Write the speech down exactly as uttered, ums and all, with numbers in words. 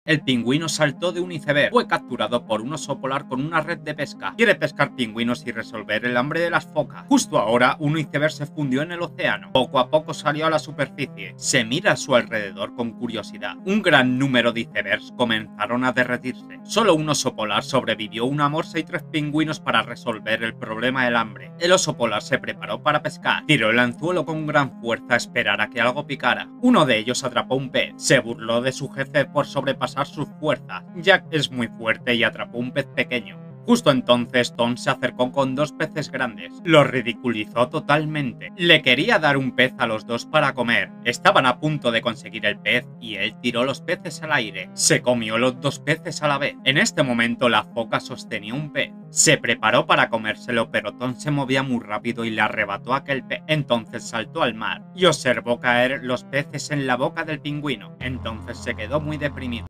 El pingüino saltó de un iceberg. Fue capturado por un oso polar con una red de pesca. Quiere pescar pingüinos y resolver el hambre de las focas. Justo ahora, un iceberg se fundió en el océano. Poco a poco salió a la superficie. Se mira a su alrededor con curiosidad. Un gran número de icebergs comenzaron a derretirse. Solo un oso polar sobrevivió, una morsa y tres pingüinos para resolver el problema del hambre. El oso polar se preparó para pescar. Tiró el anzuelo con gran fuerza a esperar a que algo picara. Uno de ellos atrapó un pez. Se burló de su jefe por sobrepasar sus fuerzas. Jack es muy fuerte y atrapó un pez pequeño. Justo entonces Tom se acercó con dos peces grandes. Lo ridiculizó totalmente. Le quería dar un pez a los dos para comer. Estaban a punto de conseguir el pez y él tiró los peces al aire. Se comió los dos peces a la vez. En este momento la foca sostenía un pez. Se preparó para comérselo, pero Tom se movía muy rápido y le arrebató aquel pez. Entonces saltó al mar y observó caer los peces en la boca del pingüino. Entonces se quedó muy deprimido.